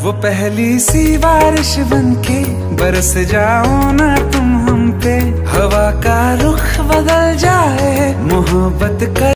वो पहली सी बारिश बनके बरस जाओ ना तुम हम पे, हवा का रुख बदल जाए मोहब्बत का